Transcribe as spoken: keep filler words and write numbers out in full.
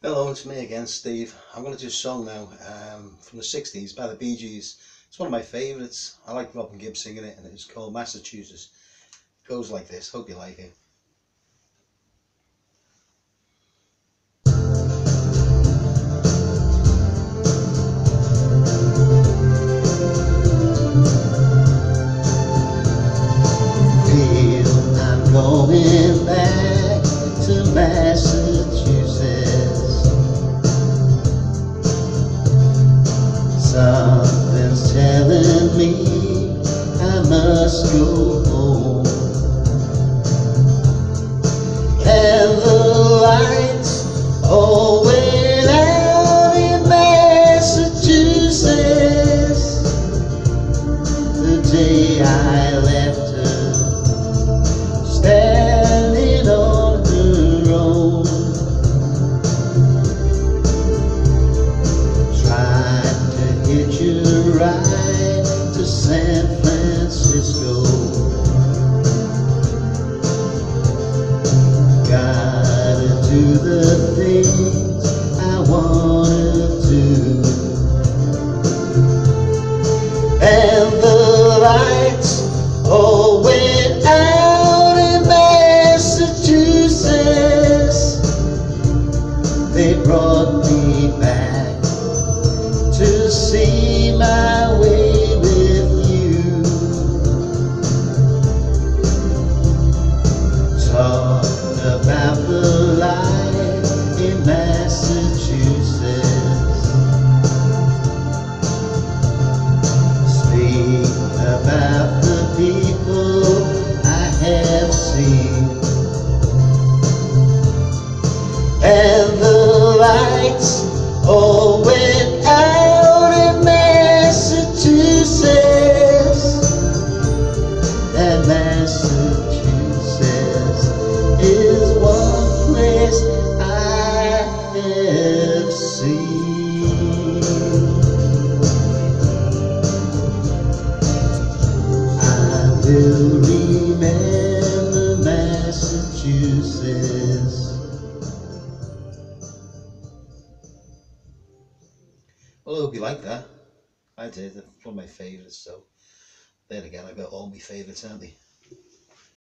Hello, it's me again, Steve. I'm going to do a song now um, from the sixties by the Bee Gees. It's one of my favourites. I like Robin Gibb singing it, and it's called Massachusetts. It goes like this. Hope you like it. Feel I'm going back to Massachusetts. Something's telling me I must go home. And the lights all went out in Massachusetts the day I left her, standing on her own. Hitch a ride to San Francisco. Gotta do the things I wanna do. And the lights all went out in Massachusetts. They brought me back to see my way with you. Talk about the life in Massachusetts. Speak about the people I have seen. And the lights all went out in Massachusetts, and Massachusetts is one place I have seen. I will remember Massachusetts. Well, I hope you like that. I did. It's one of my favourites, so there again, I got all my favourites, aren't they?